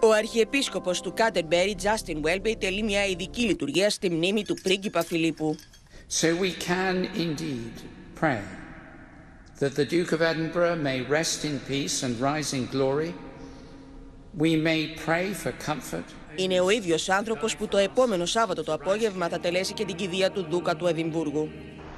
Ο Αρχιεπίσκοπος του Κάντερμπερι, Justin Welby, τελεί μια ειδική λειτουργία στη μνήμη του πρίγκιπα Φιλίππου. So we can indeed pray that the Duke of Edinburgh may rest in peace and rise in glory. We may pray for comfort. Είναι ο ίδιος άνθρωπος που το επόμενο Σάββατο το απόγευμα θα τελέσει και την κηδεία του Δούκα του Εδιμβούργου.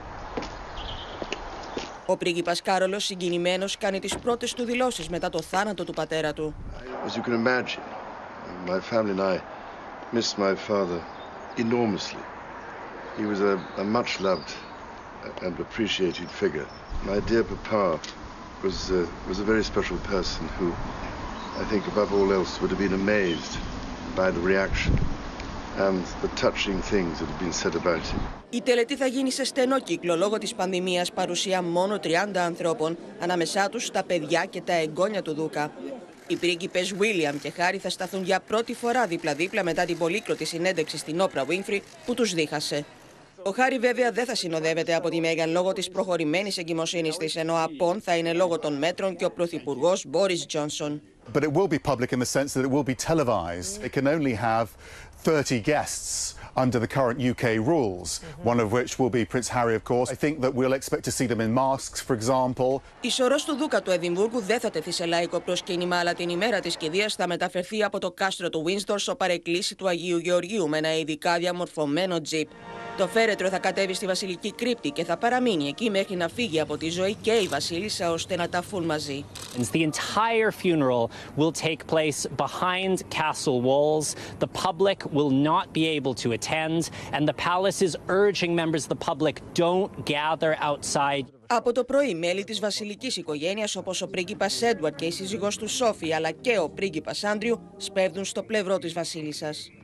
Ο πρίγκιπας Κάρολος, συγκινημένος, κάνει τις πρώτες του δηλώσεις μετά το θάνατο του πατέρα του. As you can imagine, my family and I missed my father enormously. He was a much loved and appreciated figure. My dear papa was a very special person who, I think above all else, would have been amazed by the reaction and the touching things that have been said about him. Η τελετή θα γίνει σε στενό κύκλο λόγω της πανδημίας, παρουσία μόνο 30 ανθρώπων, ανάμεσά τους τα παιδιά και τα εγγόνια του Δούκα. Οι πρίγκιπες William και Harry θα σταθούν για πρώτη φορά δίπλα-δίπλα μετά την πολύκροτη συνέντευξη στην Όπρα Winfrey που τους δίχασε. Ο Χάρι βέβαια δεν θα συνοδεύεται από τη Μέγαν λόγω της προχωρημένης εγκυμοσύνης της, ενώ απόν θα είναι λόγω των μέτρων και ο πρωθυπουργός Μπόρις Τζόνσον. But it will be public in the sense that it will be televised. It can only have 30 guests under the current UK rules, one of which will be Prince Harry, of course. I think that we'll expect to see them in masks, for example. Η σωρός του Δούκα του Εδιμβούργου δεν θα τεθεί σε λαϊκό προσκύνημα, αλλά την ημέρα της κηδείας θα μεταφερθεί από το κάστρο του Windsor στο παρεκκλήσι του Αγίου Γεωργίου με ένα ειδικά διαμορφωμένο τζιπ. Το φέρετρο θα κατέβει στη βασιλική κρύπτη και θα παραμείνει εκεί μέχρι να φύγει από τη ζωή και η βασίλισσα ώστε να ταφούν μαζί. The entire funeral will take place behind castle walls. The public will not be able to attend, and the palace is urging members of the public don't gather outside. Από το πρωί, μέλη της βασιλικής οικογένειας όπως ο πρίγκιπας Έντουαρντ και η σύζυγός του Σόφι αλλά και ο πρίγκιπας Άντριου σπέβδουν στο πλευρό της βασίλισσας.